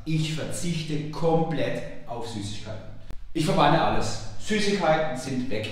ich verzichte komplett auf Süßigkeiten. Ich verbanne alles. Süßigkeiten sind weg.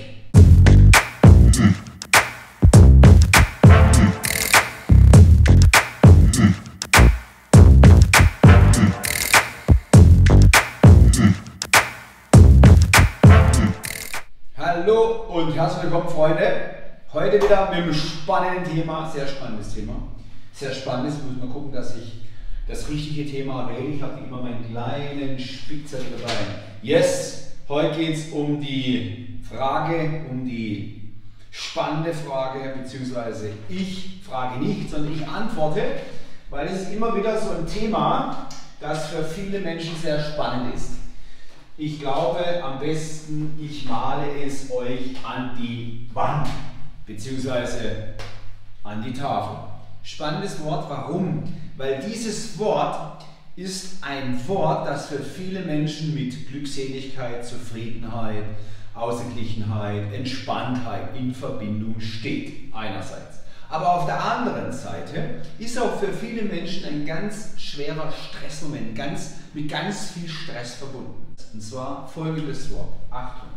Hallo und herzlich willkommen, Freunde. Heute wieder mit einem spannenden Thema, sehr spannendes Thema. Sehr spannendes, ich muss mal gucken, dass ich das richtige Thema wähle. Ich habe immer meinen kleinen Spickzettel dabei. Yes, heute geht es um die Frage, um die spannende Frage, beziehungsweise ich frage nicht, sondern ich antworte, weil es ist immer wieder so ein Thema, das für viele Menschen sehr spannend ist. Ich glaube, am besten, ich male es euch an die Wand, beziehungsweise an die Tafel. Spannendes Wort, warum? Weil dieses Wort ist ein Wort, das für viele Menschen mit Glückseligkeit, Zufriedenheit, Ausgeglichenheit, Entspanntheit in Verbindung steht, einerseits. Aber auf der anderen Seite ist auch für viele Menschen ein ganz schwerer Stressmoment, mit ganz viel Stress verbunden. Und zwar folgendes Wort. Achtung.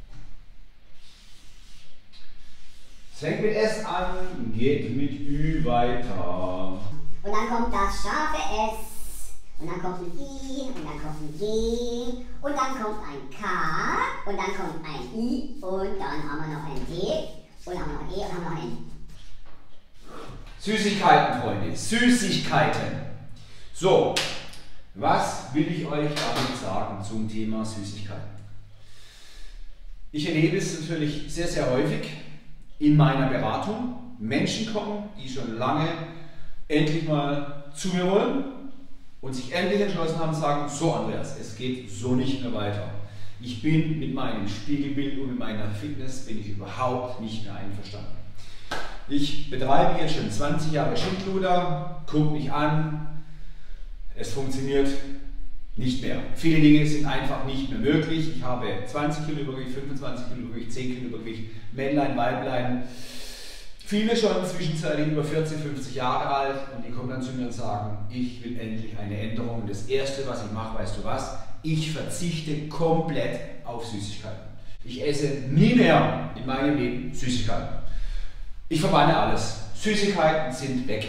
Es fängt mit S an, geht mit Ü weiter. Und dann kommt das scharfe S. Und dann kommt ein I. Und dann kommt ein G. Und dann kommt ein K. Und dann kommt ein I. Und dann haben wir noch ein D. Und dann haben wir noch ein E. Und dann haben wir noch ein Süßigkeiten, Freunde. Süßigkeiten. So, was will ich euch damit sagen zum Thema Süßigkeiten? Ich erlebe es natürlich sehr, sehr häufig in meiner Beratung. Menschen kommen, die schon lange endlich mal zu mir wollen und sich endlich entschlossen haben, sagen, so Andreas, es geht so nicht mehr weiter. Ich bin mit meinem Spiegelbild und mit meiner Fitness bin ich überhaupt nicht mehr einverstanden. Ich betreibe jetzt schon 20 Jahre Schindluder, gucke mich an, es funktioniert nicht mehr. Viele Dinge sind einfach nicht mehr möglich. Ich habe 20 Kilo Übergewicht, 25 Kilo Übergewicht, 10 Kilo Übergewicht, Männlein, Weiblein. Viele schon zwischenzeitlich über 40, 50 Jahre alt und die kommen dann zu mir und sagen, ich will endlich eine Änderung. Und das Erste, was ich mache, weißt du was? Ich verzichte komplett auf Süßigkeiten. Ich esse nie mehr in meinem Leben Süßigkeiten. Ich verbanne alles. Süßigkeiten sind weg.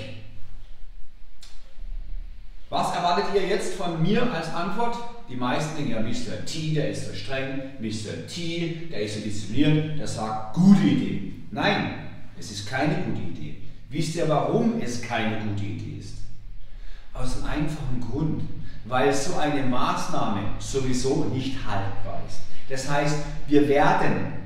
Was erwartet ihr jetzt von mir als Antwort? Die meisten denken ja, Mr. T, der ist so streng, Mr. T, der ist so diszipliniert, der sagt, gute Idee. Nein, es ist keine gute Idee. Wisst ihr, warum es keine gute Idee ist? Aus einem einfachen Grund, weil so eine Maßnahme sowieso nicht haltbar ist. Das heißt, wir werden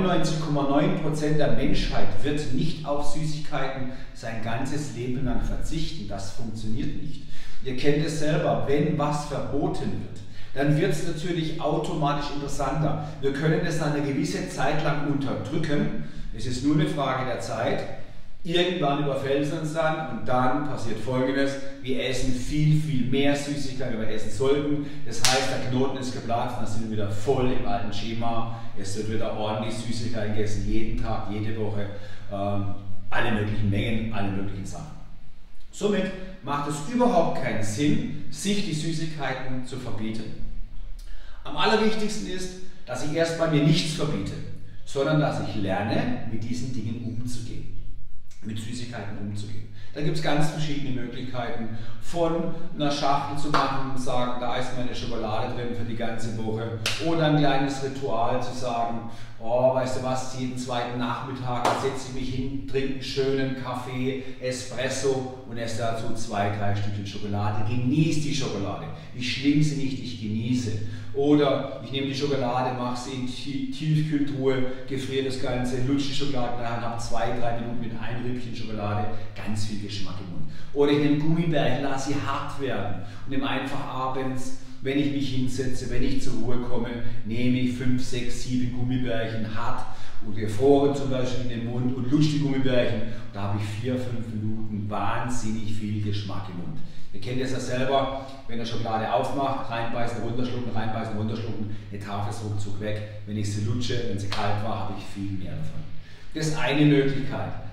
99,9% der Menschheit wird nicht auf Süßigkeiten sein ganzes Leben lang verzichten. Das funktioniert nicht. Ihr kennt es selber, wenn was verboten wird, dann wird es natürlich automatisch interessanter. Wir können es eine gewisse Zeit lang unterdrücken. Es ist nur eine Frage der Zeit. Irgendwann überfällt es uns dann und dann passiert Folgendes. Wir essen viel, viel mehr Süßigkeiten, wie wir essen sollten. Das heißt, der Knoten ist geplatzt, dann sind wir wieder voll im alten Schema. Es wird wieder ordentlich Süßigkeiten gegessen, jeden Tag, jede Woche. Alle möglichen Mengen, alle möglichen Sachen. Somit macht es überhaupt keinen Sinn, sich die Süßigkeiten zu verbieten. Am allerwichtigsten ist, dass ich erstmal mir nichts verbiete, sondern dass ich lerne, mit diesen Dingen umzugehen. Mit Süßigkeiten umzugehen. Da gibt es ganz verschiedene Möglichkeiten, von einer Schachtel zu machen, sagen, da ist meine Schokolade drin für die ganze Woche, oder ein kleines Ritual zu sagen, oh, weißt du was, jeden zweiten Nachmittag setze ich mich hin, trinke einen schönen Kaffee, Espresso und esse dazu 2, 3 Stückchen Schokolade. Genieße die Schokolade. Ich schlinge sie nicht, ich genieße. Oder ich nehme die Schokolade, mache sie in die Tiefkühltruhe, gefriere das Ganze, lutsche die Schokolade rein, habe 2, 3 Minuten mit einem Rippchen Schokolade, ganz viel Geschmack im Mund. Oder ich nehme Gummibärchen, lasse sie hart werden und nehme einfach abends, wenn ich mich hinsetze, wenn ich zur Ruhe komme, nehme ich 5, 6, 7 Gummibärchen hart und gefroren zum Beispiel in den Mund und lutsche die Gummibärchen. Und da habe ich 4, 5 Minuten wahnsinnig viel Geschmack im Mund. Ihr kennt es ja selber, wenn ihr Schokolade aufmacht, reinbeißen, runterschlucken, reinbeißen, runterschlucken, eine Tafel ist ruckzuck weg. Wenn ich sie lutsche, wenn sie kalt war, habe ich viel mehr davon. Das ist eine Möglichkeit.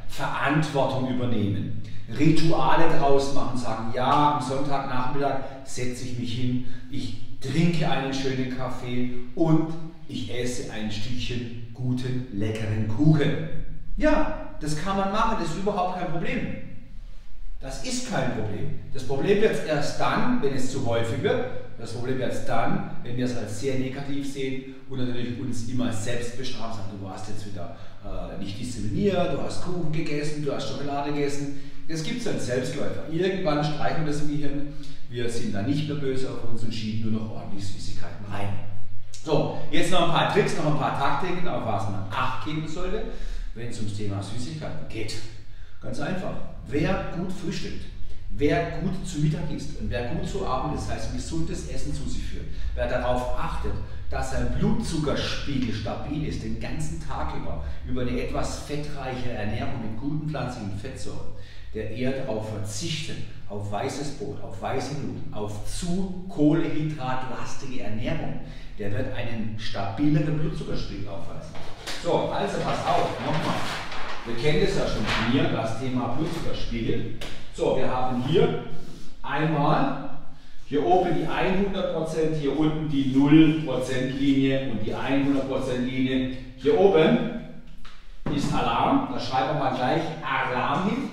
Verantwortung übernehmen, Rituale daraus machen, sagen, ja, am Sonntagnachmittag setze ich mich hin, ich trinke einen schönen Kaffee und ich esse ein Stückchen guten, leckeren Kuchen. Ja, das kann man machen, das ist überhaupt kein Problem. Das ist kein Problem. Das Problem wird es erst dann, wenn es zu häufig wird. Das Problem wird es dann, wenn wir es als sehr negativ sehen und natürlich uns immer selbst bestrafen, sagen, du warst jetzt wieder nicht diszipliniert, du hast Kuchen gegessen, du hast Schokolade gegessen. Das gibt es als Selbstläufer. Irgendwann streichen wir das im Gehirn. Wir sind dann nicht mehr böse auf uns und schieben nur noch ordentlich Süßigkeiten rein. So, jetzt noch ein paar Tricks, noch ein paar Taktiken, auf was man Acht geben sollte, wenn es ums Thema Süßigkeiten geht. Ganz einfach. Wer gut frühstückt, wer gut zu Mittag isst und wer gut zu Abend, das heißt ein gesundes Essen zu sich führt, wer darauf achtet, dass sein Blutzuckerspiegel stabil ist, den ganzen Tag über eine etwas fettreiche Ernährung mit guten pflanzlichen Fettsäuren, der eher darauf verzichtet, auf weißes Brot, auf weiße Nudeln, auf zu kohlehydratlastige Ernährung, der wird einen stabileren Blutzuckerspiegel aufweisen. So, also pass auf, nochmal. Wir kennen das ja schon von mir, das Thema Blutzuckerspiegel. So, wir haben hier einmal, hier oben die 100%, hier unten die 0% Linie und die 100% Linie. Hier oben ist Alarm, da schreiben wir mal gleich Alarm hin.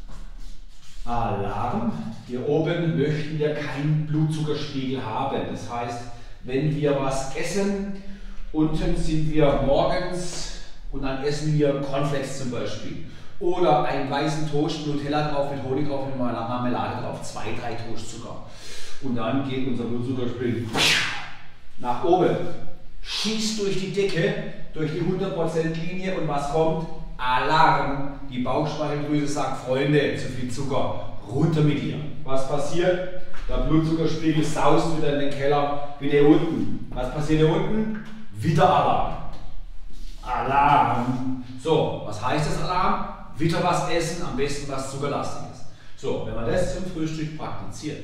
Alarm. Hier oben möchten wir keinen Blutzuckerspiegel haben. Das heißt, wenn wir was essen, unten sind wir morgens und dann essen wir Cornflakes zum Beispiel. Oder einen weißen Toast, Nutella drauf, mit Honig drauf, mit Marmelade drauf, 2, 3 Toastzucker. Und dann geht unser Blutzuckerspiegel nach oben, schießt durch die Decke, durch die 100% Linie und was kommt? Alarm! Die Bauchspeicheldrüse sagt, Freunde, zu viel Zucker, runter mit dir. Was passiert? Der Blutzuckerspiegel saust wieder in den Keller, wieder hier unten. Was passiert hier unten? Wieder Alarm. Alarm! So, was heißt das Alarm? Wieder was essen, am besten was zuckerlastig ist. So, wenn man das zum Frühstück praktiziert,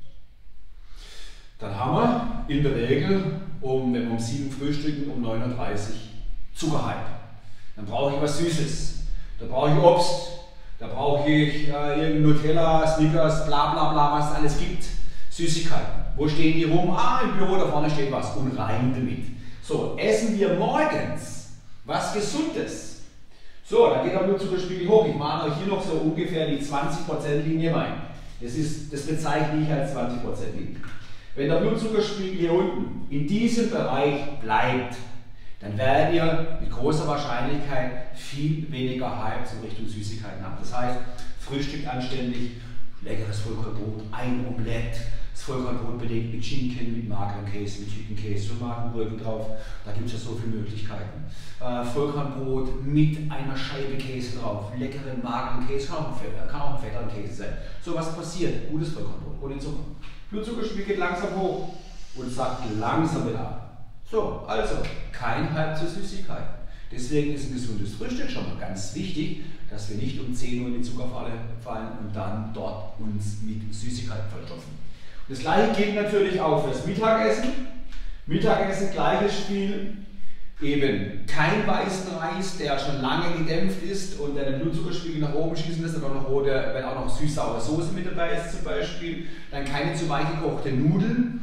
dann haben wir in der Regel, wenn wir um 7 frühstücken, um 9:30 Uhr Zuckerhype. Dann brauche ich was Süßes, da brauche ich Obst, da brauche ich irgendein Nutella, Snickers, bla bla bla, was es alles gibt. Süßigkeiten. Wo stehen die rum? Ah, im Büro da vorne steht was und rein damit. So, essen wir morgens was Gesundes. So, dann geht der Blutzuckerspiegel hoch. Ich mache euch hier noch so ungefähr die 20% Linie rein. Das bezeichne ich als 20% Linie. Wenn der Blutzuckerspiegel hier unten in diesem Bereich bleibt, dann werdet ihr mit großer Wahrscheinlichkeit viel weniger Hype in Richtung Süßigkeiten haben. Das heißt, frühstückt anständig, leckeres Vollkornbrot, ein Omelett, das Vollkornbrot belegt mit Schinken, mit magerem Käse, mit Hüttenkäse und Magenrücken drauf. Da gibt es ja so viele Möglichkeiten. Vollkornbrot mit einer Scheibe Käse drauf, leckeren mageren Käse, kann auch ein fetter Käse sein. So, was passiert? Gutes Vollkornbrot, ohne Zucker. Blutzuckerspiegel geht langsam hoch und sagt langsam wieder ab. So, also kein Hype zur Süßigkeit. Deswegen ist ein gesundes Frühstück schon mal ganz wichtig, dass wir nicht um 10 Uhr in die Zuckerfalle fallen und dann dort uns mit Süßigkeiten verstopfen. Das gleiche gilt natürlich auch fürs Mittagessen. Mittagessen, gleiches Spiel. Eben kein weißen Reis, der schon lange gedämpft ist und der den Blutzuckerspiegel nach oben schießen lässt, aber noch wenn auch noch süß-saure Soße mit dabei ist zum Beispiel. Dann keine zu weich gekochte Nudeln.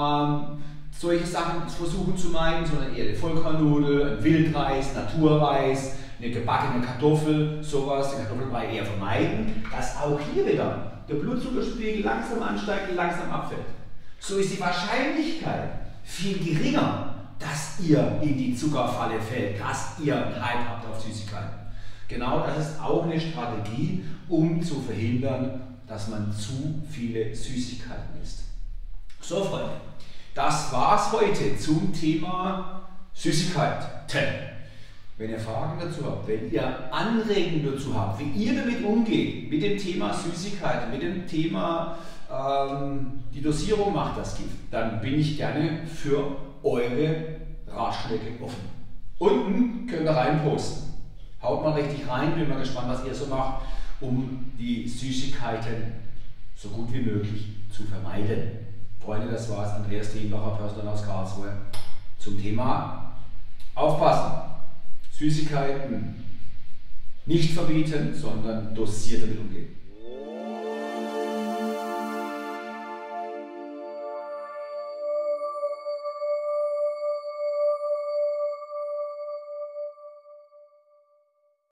Solche Sachen versuchen zu meiden, sondern eher eine Vollkornnudel, ein Wildreis, Naturreis, eine gebackene Kartoffel, sowas, den Kartoffelbrei eher vermeiden, dass auch hier wieder der Blutzuckerspiegel langsam ansteigt und langsam abfällt. So ist die Wahrscheinlichkeit viel geringer, dass ihr in die Zuckerfalle fällt, dass ihr einen Hype habt auf Süßigkeiten. Genau das ist auch eine Strategie, um zu verhindern, dass man zu viele Süßigkeiten isst. So Freunde, das war's heute zum Thema Süßigkeiten. Wenn ihr Fragen dazu habt, wenn ihr Anregungen dazu habt, wie ihr damit umgeht, mit dem Thema Süßigkeiten, mit dem Thema die Dosierung macht das Gift, dann bin ich gerne für eure Ratschläge offen. Unten könnt ihr reinposten. Haut mal richtig rein, bin mal gespannt, was ihr so macht, um die Süßigkeiten so gut wie möglich zu vermeiden. Freunde, das war's. Andreas Thienbacher, Personal aus Karlsruhe, zum Thema Aufpassen. Süßigkeiten Nicht verbieten, sondern dosiert damit umgehen.